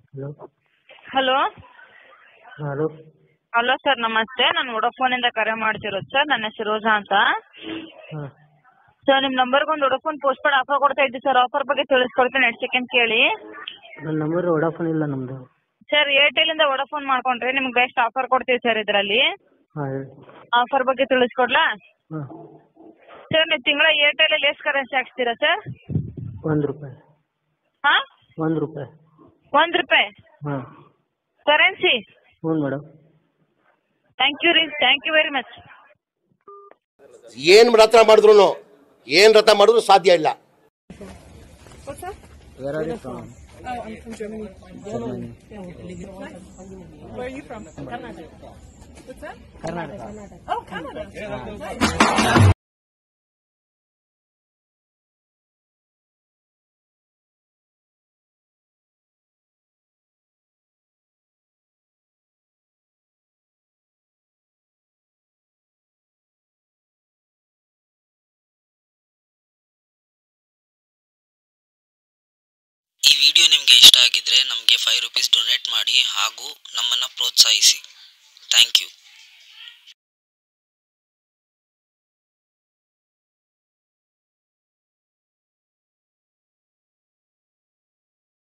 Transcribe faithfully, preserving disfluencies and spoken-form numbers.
Hello hello hello hello sir ನಮಸ್ತೆ. ನಾನು ವೊಡಾಫೋನಿಂದ ಕರೆ ಮಾಡ್ತಿರೋದು ಸರ್. ನನ್ನ ಹೆಸರು ರೋಜಾ ಅಂತ. ಹಾಂ ಸರ್ ನಿಮ್ಮ ನಂಬರ್ಗೆ ಒಂದು ವೊಡಾಫೋನ್ ಪೋಸ್ಟ್ ಪೇಡ್ ಆಫರ್ ಕೊಡ್ತಾ ಇದ್ದೀವಿ ಸರ್. ಆಫರ್ ಬಗ್ಗೆ ತಿಳಿಸ್ಕೊಡ್ತೀನಿ, ಎರಡು ಸೆಕೆಂಡ್ ಕೇಳಿ. ನನ್ನ ನಂಬರ್ ವೊಡಾಫೋನ್ ಇಲ್ಲ ನಮ್ಮದು. ಸರ್ ಏರ್ಟೆಲಿಂದ ವೊಡಾಫೋನ್ ಮಾಡ್ಕೊಂಡ್ರೆ ನಿಮ್ಗೆ ಬೆಸ್ಟ್ ಆಫರ್ ಕೊಡ್ತೀವಿ ಸರ್. ಇದರಲ್ಲಿ ಹಾಂ ಹೇಳಿ. ಆಫರ್ ಬಗ್ಗೆ ತಿಳಿಸ್ಕೊಡ್ಲಾ ಹಾಂ ಸರ್? ನೀವು ತಿಂಗಳ ಏರ್ಟೆಲಲ್ಲಿ ಎಷ್ಟು ಕರೆನ್ಸಿ ಹಾಕ್ಸ್ತೀರಾ ಸರ್? ಒಂದು ರೂಪಾಯಿ. ಹಾಂ ಒಂದು ರೂಪಾಯಿ. ಒಂದು ರೂಪಾಯಿ ಹಾಂ ಕರೆನ್ಸಿ? ಹ್ಞೂ ಮೇಡಮ್. ಥ್ಯಾಂಕ್ ಯು ರೀ, ಥ್ಯಾಂಕ್ ಯು ವೆರಿ ಮಚ್. ಏನು ರಥ ಮಾಡಿದ್ರು ಏನು ರಥ ಮಾಡಿದ್ರು ಸಾಧ್ಯ ಇಲ್ಲ. Where are you from? Oh, I'm from Germany. Germany. Where are you from? Karnataka. What's that? Karnataka. Oh, Canada. Nice. ಈ ವಿಡಿಯೋ ನಿಮಗೆ ಇಷ್ಟ ಆಗಿದ್ರೆ ನಮಗೆ ಫೈವ್ ರುಪೀಸ್ ಡೊನೇಟ್ ಮಾಡಿ ಹಾಗೂ ನಮ್ಮನ್ನು ಪ್ರೋತ್ಸಾಹಿಸಿ. Thank you.